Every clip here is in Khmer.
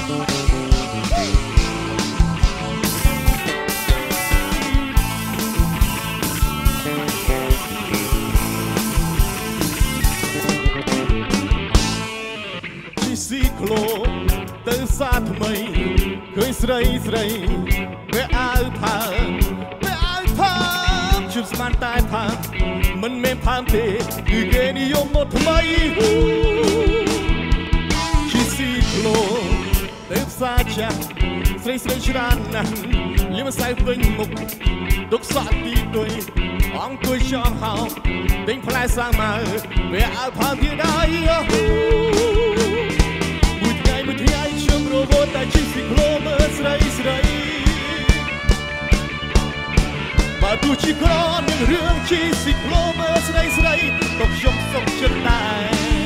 ស៊ីក្លូទៅសាថ្មីឃើញស្រីស្រីវាអាវផើជិះស្មានតែផើមិនមែនផើទេគឺគេនិយមមកថ្មីជីស៊ីក្លូទៅផ្សារចាស់ស្រីស្រីច្រើនណាស់លៀមម្សៅពេញមុខទុកសក់ទីទុយអង្គុយចង់ហៅទិញផ្លែសាម៉ៅវាអាវផើទៀតហើយតែជីស៊ីក្លូមើលស្រីស្រីបើទោះជាក្រនឹងរឿងជីស៊ីក្លូមើលស្រីស្រីក៏ខ្ញុំសុខចិត្តដែរ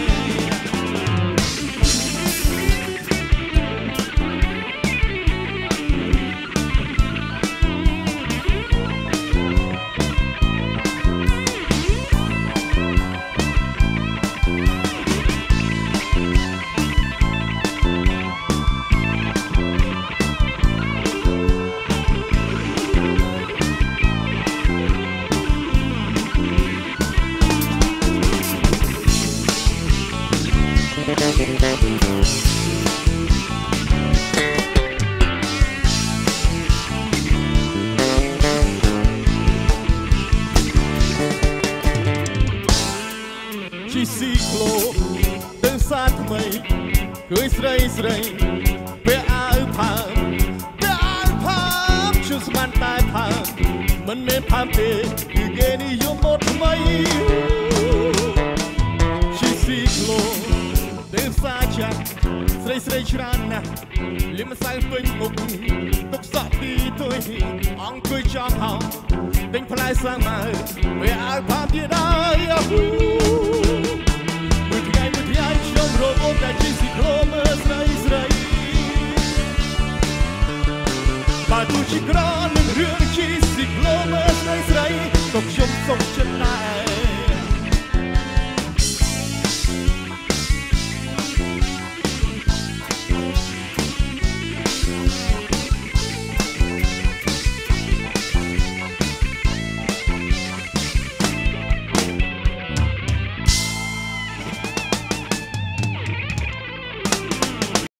ជីស៊ីក្លូទៅសាថ្មីឃើញស្រីស្រីវាអាវផើជិះស្មានតែផើមិនមែនផើទេគឺគេនិយមមកថ្មីជីស៊ីក្លូទៅផ្សារចាស់ស្រីស្រីច្រើនណាស់លៀមម្សៅពេញមុខទុកសក់ទីទុយអង្គុយចង់ហៅទិញផ្លែសាម៉ៅវាអាវផើទៀតហើយមួយថ្ងៃខ្ញុំរវល់តែជីស៊ីក្លូមើលស្រីស្រីបើទោះជាក្រ